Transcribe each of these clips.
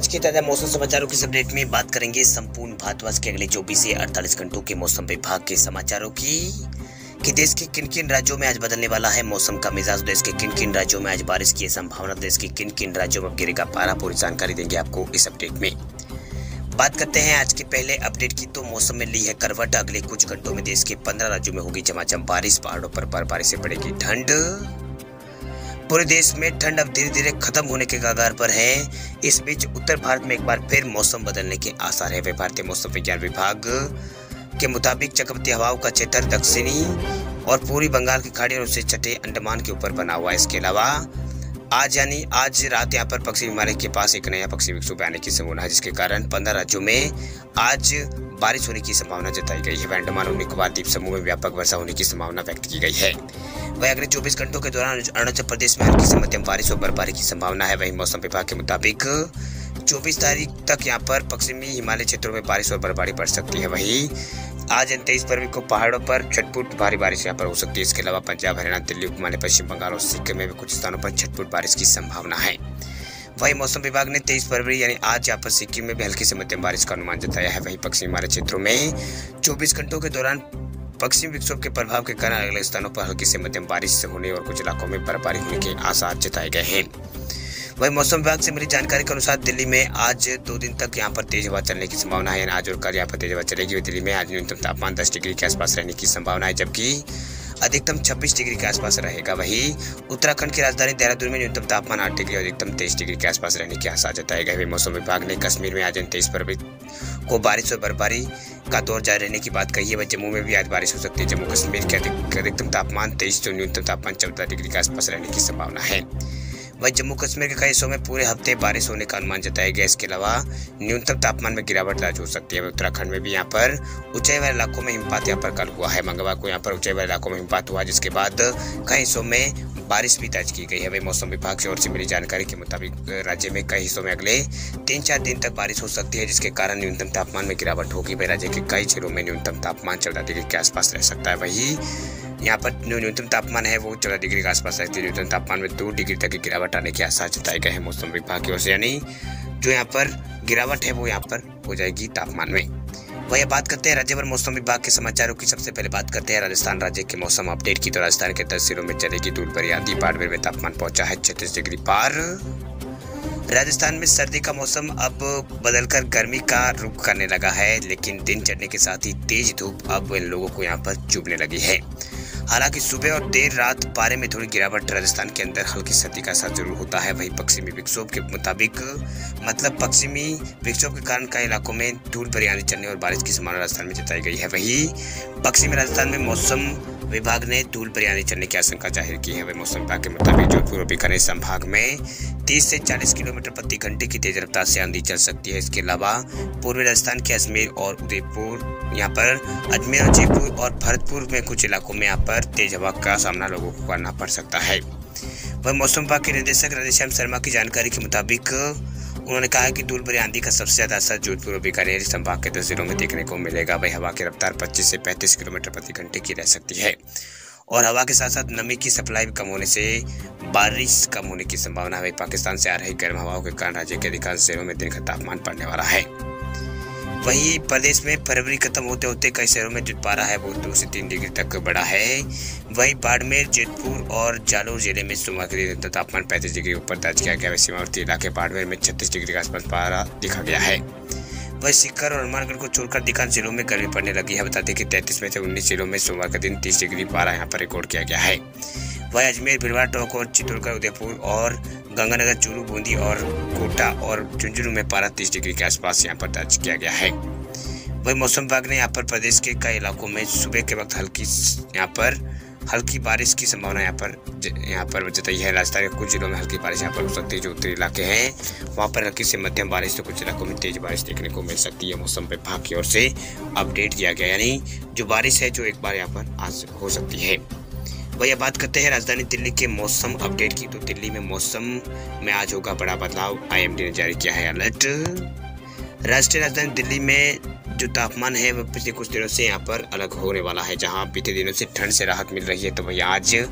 की ताजा मौसम समाचारों की अपडेट में बात करेंगे संपूर्ण भारतवर्ष के अगले 24 से 48 घंटों के मौसम विभाग के समाचारों की कि देश के किन किन राज्यों में आज बदलने वाला है मौसम का मिजाज। देश के किन किन राज्यों में आज बारिश की संभावना, देश के किन किन राज्यों में गिरेगा पारा, पूरी जानकारी देंगे आपको इस अपडेट में। बात करते हैं आज के पहले अपडेट की, तो मौसम में ली है करवट। अगले कुछ घंटों में देश के 15 राज्यों में होगी झमाझम बारिश, पहाड़ों पर बर्फबारी से बढ़ेगी ठंड। पूरे देश में ठंड अब धीरे धीरे खत्म होने के कगार पर है। इस बीच उत्तर भारत में एक बार फिर मौसम बदलने के आसार है। भारतीय मौसम विज्ञान विभाग के मुताबिक चक्रवाती हवाओं का क्षेत्र दक्षिणी और पूर्वी बंगाल की खाड़ी और उससे छठे अंडमान के ऊपर बना हुआ है। इसके अलावा आज रात यहाँ पर पश्चिमी हिमालय के पास एक नया पश्चिमी विक्षोभ आने की संभावना है, जिसके कारण 15 राज्यों में आज बारिश होने की संभावना जताई गई है। अंडमान और निकोबार द्वीप समूह में व्यापक वर्षा होने की संभावना व्यक्त की गई है। वहीं अगले 24 घंटों के दौरान अरुणाचल प्रदेश में हल्की से मध्यम बारिश और बर्फबारी की संभावना है। वहीं मौसम विभाग के मुताबिक 24 तारीख तक यहाँ पर पश्चिमी हिमालय क्षेत्रों में बारिश और बर्फबारी बढ़ सकती है। वहीं आज 23 फरवरी को पहाड़ों पर छटपुट भारी बारिश यहाँ पर हो सकती है। इसके अलावा पंजाब, हरियाणा, दिल्ली, उपमध्य पश्चिम बंगाल और सिक्किम में भी कुछ स्थानों पर छटपुट बारिश की संभावना है। वहीं मौसम विभाग ने 23 फरवरी यानी आज यहाँ पर सिक्किम में भी हल्की से मध्यम बारिश का अनुमान जताया है। वहीं पश्चिमी हिमालय क्षेत्रों में 24 घंटों के दौरान पश्चिमी विक्षोभ के प्रभाव के कारण अगले स्थानों पर हल्की से मध्यम बारिश होने और कुछ इलाकों में बर्फबारी होने के आसार जताए गए हैं। वहीं मौसम विभाग से मिली जानकारी के अनुसार दिल्ली में आज 2 दिन तक यहाँ पर तेज हवा चलने की संभावना है। आज और कल यहाँ पर तेज हवा चलेगी। दिल्ली में आज न्यूनतम तापमान 10 डिग्री के आसपास रहने की संभावना है, जबकि अधिकतम 26 डिग्री के आसपास रहेगा। वहीं उत्तराखंड की राजधानी देहरादून में न्यूनतम तापमान 8 डिग्री और अधिकतम 23 डिग्री के आसपास रहने के आसार जताए गए। मौसम विभाग ने कश्मीर में आज 23 फरवरी को बारिश और बर्फबारी का दौर जारी रहने की बात कही है। वह जम्मू में भी आज बारिश हो सकती है। जम्मू कश्मीर के अधिकतम तापमान 23 तो न्यूनतम तापमान 14 डिग्री के आसपास रहने की संभावना है। वहीं जम्मू कश्मीर के कई हिस्सों में पूरे हफ्ते बारिश होने का अनुमान जताया गया। इसके अलावा न्यूनतम तापमान में गिरावट दर्ज हो सकती है। उत्तराखंड में भी यहाँ पर ऊंचाई वाले इलाकों में हिमपात यहाँ पर कल हुआ है। मंगलवार को यहाँ पर ऊंचाई वाले इलाकों में हिमपात हुआ, जिसके बाद कई हिस्सों में बारिश भी दर्ज की गई है। वही मौसम विभाग की ओर से मिली जानकारी के मुताबिक राज्य में कई हिस्सों में अगले 3-4 दिन तक बारिश हो सकती है, जिसके कारण न्यूनतम तापमान में गिरावट होगी। वही राज्य के कई जिलों में न्यूनतम तापमान 14 डिग्री के आसपास रह सकता है। वही यहाँ पर न्यूनतम तापमान है वो 14 डिग्री के आसपास रहती है। न्यूनतम तापमान में 2 डिग्री तक की गिरावट आने के आसार जताए गए हैं मौसम विभाग की ओर से, यानी जो यहाँ पर गिरावट है वो यहाँ पर हो जाएगी तापमान में। वही बात करते हैं राज्य भर मौसम विभाग के समाचारों की। सबसे पहले बात करते हैं राजस्थान राज्य के मौसम अपडेट की। तो राजस्थान के 10 जिलों में चलेगी धूल भरी आंधी। बाड़मेर में तापमान पहुंचा है 36 डिग्री पार। राजस्थान में सर्दी का मौसम अब बदलकर गर्मी का रुख करने लगा है, लेकिन दिन चढ़ने के साथ ही तेज धूप अब इन लोगों को यहाँ पर चुभने लगी है। हालांकि सुबह और देर रात पारे में थोड़ी गिरावट, राजस्थान के अंदर हल्की सर्दी का असर जरूर होता है। वहीं पश्चिमी विक्षोभ के मुताबिक पश्चिमी विक्षोभ के कारण कई इलाकों में धूल भरी आंधी चलने और बारिश की संभावना राजस्थान में जताई गई है। वहीं पश्चिमी राजस्थान में मौसम विभाग ने धूल भरी आंधी चलने की आशंका जाहिर की है। वही मौसम विभाग के मुताबिक जोधपुर और बीकानेर संभाग में 30 से 40 किलोमीटर प्रति घंटे की तेज रफ्तार से आंधी चल सकती है। इसके अलावा पूर्वी राजस्थान के अजमेर और उदयपुर, यहाँ पर अजमेर और जयपुर और भरतपुर में कुछ इलाकों में यहाँ पर तेज हवा का सामना लोगों को करना पड़ सकता है। वह मौसम विभाग के निदेशक राधेश्याम शर्मा की जानकारी के मुताबिक उन्होंने कहा कि धूल भरी आंधी का सबसे ज्यादा असर जोधपुर और बीकानेर संभाग के 10 जिलों में देखने को मिलेगा। वही हवा की रफ्तार 25 से 35 किलोमीटर प्रति घंटे की रह सकती है और हवा के साथ साथ नमी की सप्लाई कम होने से बारिश कम होने की संभावना है। पाकिस्तान से आ रही गर्म हवाओं के कारण राज्य के अधिकांश शहरों में दिन का तापमान बढ़ने वाला है। वहीं प्रदेश में फरवरी खत्म होते होते कई शहरों में जो पारा है वो 2 से 3 डिग्री तक बढ़ा है। वहीं बाड़मेर, जोधपुर और जालोर जिले में सोमवार के दिन तापमान 35 डिग्री ऊपर दर्ज किया गया। सीमावर्ती इलाके बाड़मेर में 36 डिग्री के आसपास पारा दिखा गया है। वहीं सीकर और हनुमानगढ़ को छोड़कर अधिकांश जिलों में गर्मी पड़ने लगी है। बता दें कि 33 में से 19 जिलों में सोमवार का दिन 30 डिग्री पारा यहाँ पर रिकॉर्ड किया गया है। वहीं अजमेर, भिलवाड़ा, टोंक और चित्तौड़गढ़, उदयपुर और गंगानगर, चूरू, बूंदी और कोटा और झुंझुनू में पारा 30 डिग्री के आसपास यहाँ पर दर्ज किया गया है। वहीं मौसम विभाग ने यहाँ पर प्रदेश के कई इलाकों में सुबह के वक्त हल्की बारिश की संभावना यहाँ पर जताई है। राजस्थान के कुछ जिलों में हल्की बारिश यहाँ पर हो सकती है। जो उत्तरी इलाके हैं वहाँ पर हल्की से मध्यम बारिश, तो कुछ इलाकों में तेज बारिश देखने को मिल सकती है। मौसम विभाग की ओर से अपडेट दिया गया, यानी जो बारिश है जो एक बार यहाँ पर आज हो सकती है। वही बात करते हैं राजधानी दिल्ली के मौसम अपडेट की। तो दिल्ली में मौसम में आज होगा बड़ा बदलाव, IMD ने जारी किया है अलर्ट। राष्ट्रीय राजधानी दिल्ली में जो तापमान है वह पिछले कुछ दिनों से यहाँ पर अलग होने वाला है। जहाँ बीते दिनों से ठंड से राहत मिल रही है, तो वही आज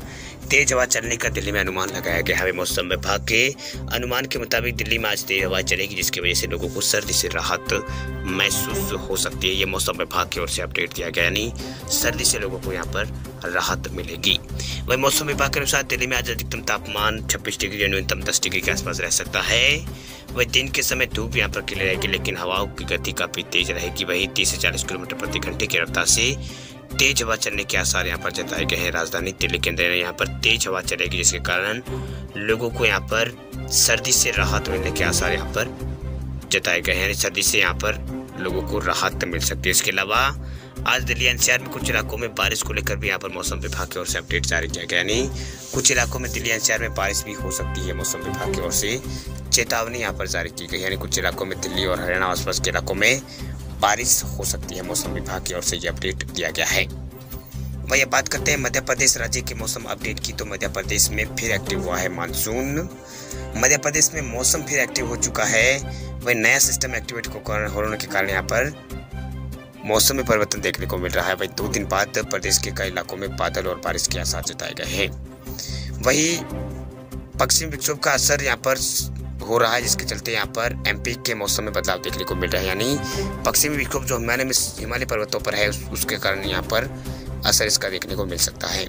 तेज हवा चलने का दिल्ली में अनुमान लगाया गया है। मौसम विभाग के अनुमान के मुताबिक दिल्ली में आज तेज हवा चलेगी, जिसकी वजह से लोगों को सर्दी से राहत महसूस हो सकती है। ये मौसम विभाग की ओर से अपडेट दिया गया, यानी सर्दी से लोगों को यहाँ पर राहत मिलेगी। वही मौसम विभाग के अनुसार दिल्ली में आज अधिकतम तापमान 26 डिग्री और न्यूनतम 10 डिग्री के आसपास रह सकता है। वही दिन के समय धूप यहाँ पर खिली रहेगी, लेकिन हवाओं की गति काफी तेज रहेगी। वही 30 से 40 किलोमीटर प्रति घंटे की रफ्तार से तेज हवा चलने के आसार यहाँ पर जताए गए हैं। राजधानी दिल्ली के अंदर यहाँ पर तेज हवा चलेगी, जिसके कारण लोगों को यहाँ पर सर्दी से राहत मिलने के आसार यहाँ पर जताए गए हैं। सर्दी से यहाँ पर लोगों को राहत मिल सकती है। इसके अलावा आज दिल्ली एनसीआर में कुछ इलाकों में बारिश को लेकर भी यहाँ पर मौसम विभाग की ओर से अपडेट जारी किया गया, यानी कुछ इलाकों में दिल्ली एनसीआर में बारिश भी हो सकती है। मौसम विभाग की ओर से चेतावनी यहाँ पर जारी की गई, यानी कुछ इलाकों में दिल्ली और हरियाणा आसपास के इलाकों में बारिश हो सकती है। मौसम विभाग की ओर से ये अपडेट दिया गया है। वही बात करते हैं मध्य प्रदेश राज्य के मौसम अपडेट की, तो मध्य प्रदेश में फिर एक्टिव हुआ है मानसून। मध्य प्रदेश में मौसम फिर एक्टिव हो चुका है। वही नया सिस्टम एक्टिवेट होने के कारण यहाँ पर मौसम में परिवर्तन देखने को मिल रहा है। वही 2 दिन बाद प्रदेश के कई इलाकों में बादल और बारिश के आसार जताए गए हैं। वही पश्चिमी विक्षोभ का असर यहाँ पर हो रहा है, जिसके चलते यहाँ पर एमपी के मौसम में बदलाव देखने को मिल रहा है, यानी पश्चिमी विक्षोभ जो हिमालय पर्वतों पर है उसके कारण यहाँ पर असर इसका देखने को मिल सकता है।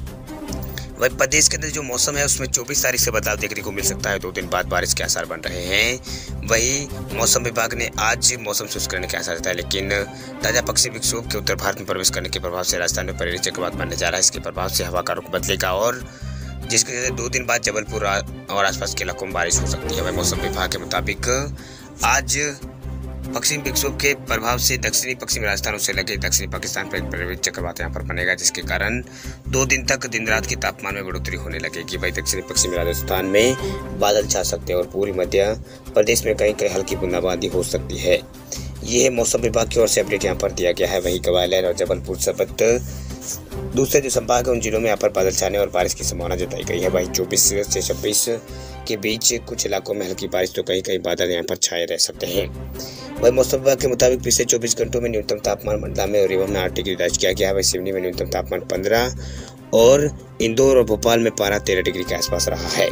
वही प्रदेश के अंदर जो मौसम है उसमें 24 तारीख से बदलाव देखने को मिल सकता है। 2 दिन बाद बारिश के आसार बन रहे हैं। वही मौसम विभाग ने आज मौसम शुष्क करने के आसार जताए, लेकिन ताजा पश्चिमी विक्षोभ के उत्तर भारत में प्रवेश करने के प्रभाव से राजस्थान में परेली चक्रवात बनने जा रहा है। इसके प्रभाव से हवा का रुख बदलेगा और जिसकी वजह से 2 दिन बाद जबलपुर और आसपास के इलाकों में बारिश हो सकती है। वही मौसम विभाग के मुताबिक आज पश्चिमी विक्षोभ के प्रभाव से दक्षिणी पश्चिमी राजस्थान से लगे दक्षिणी पाकिस्तान पर एक परेली चक्रवात यहाँ पर बनेगा, जिसके कारण 2 दिन तक दिन रात के तापमान में बढ़ोतरी होने लगेगी। वही दक्षिणी पश्चिमी राजस्थान में बादल छा सकते हैं और पूरी मध्य प्रदेश में कहीं कहीं हल्की बूंदाबांदी हो सकती है। ये मौसम विभाग की ओर से अपडेट यहाँ पर दिया गया है। वही ग्वालियर और जबलपुर समेत दूसरे जो संभाग है उन जिलों में यहाँ पर बादल छाने और बारिश की संभावना जताई गई है। वही 24 से 26 के बीच कुछ इलाकों में हल्की बारिश तो कहीं कहीं बादल यहाँ पर छाए रह सकते हैं। वही मौसम विभाग के मुताबिक पिछले 24 घंटों में न्यूनतम तापमान मंडला में और रीवा में 8 डिग्री दर्ज किया गया है। वही सिवनी में न्यूनतम तापमान 15 और इंदौर और भोपाल में पारा 13 डिग्री के आसपास रहा है।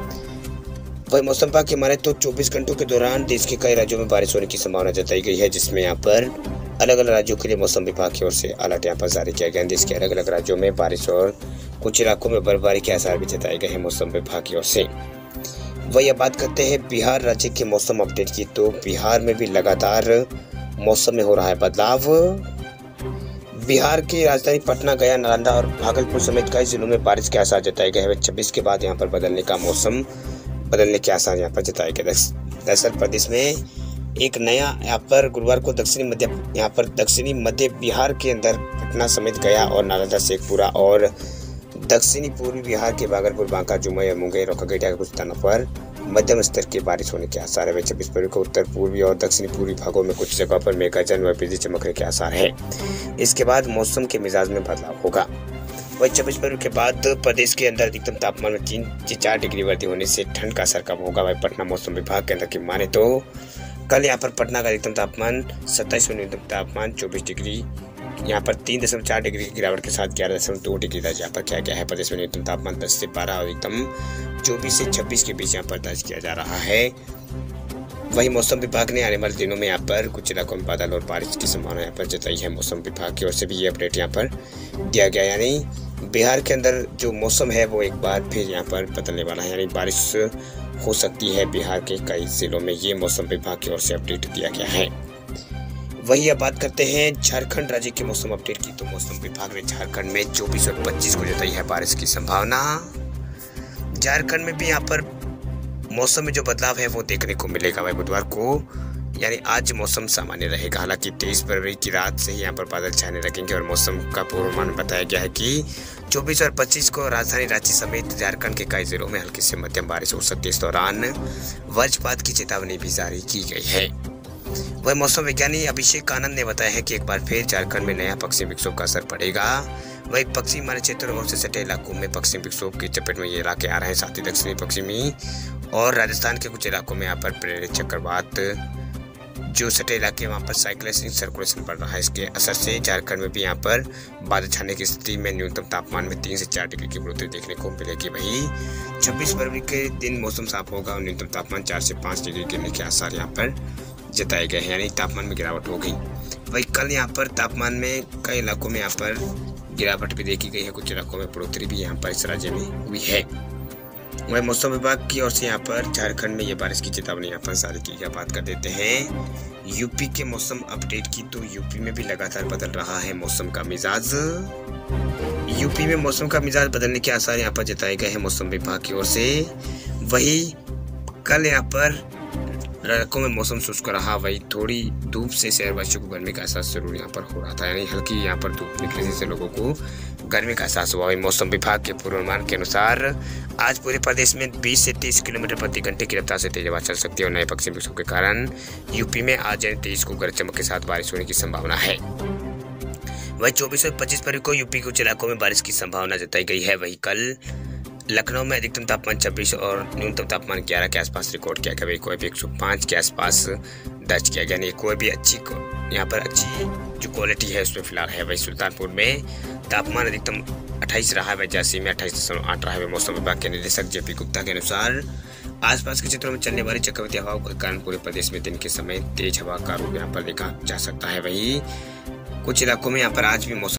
वही मौसम विभाग की माने तो 24 घंटों के दौरान देश के कई राज्यों में बारिश होने की संभावना जताई गई है, जिसमें यहाँ पर अलग अलग राज्यों के लिए मौसम विभाग की ओर से अलर्ट यहाँ पर जारी किया गया है। देश के अलग अलग राज्यों में बारिश और कुछ इलाकों में बर्फबारी के आसार भी जताए गए हैं मौसम विभाग की ओर से। वही अब बात करते हैं बिहार राज्य के मौसम अपडेट की, तो बिहार में भी लगातार मौसम में हो रहा है बदलाव। बिहार की राजधानी पटना, गया, नालंदा और भागलपुर समेत कई जिलों में बारिश के आसार जताए गए हैं। 26 के बाद यहाँ पर मौसम बदलने के आसार यहाँ पर जताए गए। दरअसल प्रदेश में एक नया यहाँ पर गुरुवार को दक्षिणी मध्य बिहार के अंदर पटना समेत गया और नालंदा, शेखपुरा और दक्षिणी पूर्वी बिहार के भागलपुर, बांका, जुमई और मुंगेर और खगड़िया के कुछ स्थानों पर मध्यम स्तर की बारिश होने के आसार है। 26 फरवरी को उत्तर पूर्वी और दक्षिणी पूर्वी भागों में कुछ जगहों पर मेघगर्जन व बिजली चमकने के आसार है। इसके बाद मौसम के मिजाज में बदलाव होगा। वही 26 फरवरी के बाद प्रदेश के अंदर अधिकतम तापमान में 3 से 4 डिग्री वृद्धि होने से ठंड का असर कम होगा। वही पटना मौसम विभाग के अंदर की माने तो कल यहाँ पर पटना का अधिकतम तापमान 27 और न्यूनतम तापमान 24 डिग्री, यहाँ पर 3.4 डिग्री की गिरावट के साथ 11.2 डिग्री दर्ज यहाँ पर किया गया है। प्रदेश में न्यूनतम तापमान 10 से 12 और अधिकतम 24 से 26 के बीच यहाँ पर दर्ज किया जा रहा है। वही मौसम विभाग ने आने वाले दिनों में यहाँ पर कुछ इलाकों में बादल और बारिश की संभावना यहाँ पर जताई है। मौसम विभाग की ओर से भी ये अपडेट यहाँ पर दिया गया, यानी बिहार के अंदर जो मौसम है वो एक बार फिर यहाँ पर बदलने वाला है, यानी बारिश हो सकती है बिहार के कई जिलों में। ये मौसम विभाग की ओर से अपडेट दिया गया है। वही अब बात करते हैं झारखंड राज्य के मौसम अपडेट की, तो मौसम विभाग ने झारखंड में 24 और 25 को जताई है बारिश की संभावना। झारखंड में भी यहाँ पर मौसम में जो बदलाव है वो देखने को मिलेगा। वही बुधवार को यानी आज मौसम सामान्य रहेगा। हालांकि 23 फरवरी की रात से ही यहाँ पर बादल छाने लगेंगे और मौसम का पूर्वानुमान बताया गया है कि 24 और 25 को राजधानी रांची समेत झारखंड के कई जिलों में हल्की से मध्यम बारिश हो सकती है। इस दौरान वज्रपात की चेतावनी भी जारी की गई है। वह मौसम विज्ञानी अभिषेक आनंद ने बताया है कि एक बार फिर झारखंड में नया पश्चिमी विक्षोभ का असर पड़ेगा। वही पश्चिमी हिमालय क्षेत्रों और से सटे इलाकों में पश्चिमी विक्षोभ की चपेट में ये इलाके आ रहे हैं। साथ ही दक्षिणी पश्चिमी और राजस्थान के कुछ इलाकों में यहाँ पर प्रेरित चक्रवात जो सटे इलाके वहाँ पर साइक्लोनिक सर्कुलेशन बढ़ रहा है। इसके असर से झारखंड में भी यहाँ पर बादल छाने की स्थिति में न्यूनतम तापमान में 3 से 4 डिग्री की बढ़ोतरी देखने को मिलेगी। वही 26 फरवरी के दिन मौसम साफ होगा और न्यूनतम तापमान 4 से 5 डिग्री गिरने के आसार यहाँ पर जताए गए हैं, यानी तापमान में गिरावट हो गई। वही कल यहाँ पर तापमान में कई इलाकों में यहाँ पर गिरावट भी देखी गई है, कुछ इलाकों में बढ़ोतरी भी यहाँ पर इस राज्य में हुई है। वही मौसम विभाग की ओर से यहाँ पर झारखंड में ये बारिश की चेतावनी यहाँ पर जारी की गई। बात कर देते हैं यूपी के मौसम अपडेट की, तो यूपी में भी लगातार बदल रहा है मौसम का मिजाज। यूपी में मौसम का मिजाज बदलने के आसार यहाँ पर जताए गए हैं मौसम विभाग की ओर से। वही कल यहाँ पर इलाकों में मौसम शुष्क रहा, वही थोड़ी धूप से शहरवासियों को गर्मी का एहसास जरूर यहाँ पर हो रहा था, यानी हल्की यहाँ पर धूप निकलने से लोगों को गर्मी का एहसास हुआ। वही मौसम विभाग के पूर्वानुमान के अनुसार आज पूरे प्रदेश में 20 से 30 किलोमीटर प्रति घंटे की रफ्तार से तेज हवा चल सकती है और नए पश्चिमी विक्षोभ के कारण यूपी में आज यानी 23 को गरज चमक के साथ बारिश होने की संभावना है। वही 24 और 25 फरवरी को यूपी के कुछ इलाकों में बारिश की संभावना जताई गई है। वही कल लखनऊ में अधिकतम तापमान 26 और न्यूनतम तापमान 11 के आसपास रिकॉर्ड किया गया। वही कोई भी 105 के आसपास दर्ज किया गया, यानी कोई भी अच्छी यहाँ पर अच्छी जो क्वालिटी है उसमें फिलहाल है। वही सुल्तानपुर में तापमान अधिकतम 28 रहा है, वही झांसी में 28.8 रहा है। मौसम विभाग के निदेशक जेपी गुप्ता के अनुसार आसपास के क्षेत्रों में चलने वाली चक्रवाती हवाओं के कारण पूरे प्रदेश में दिन के समय तेज हवा का रूप यहाँ पर देखा जा सकता है। वही कुछ इलाकों में यहाँ पर आज भी मौसम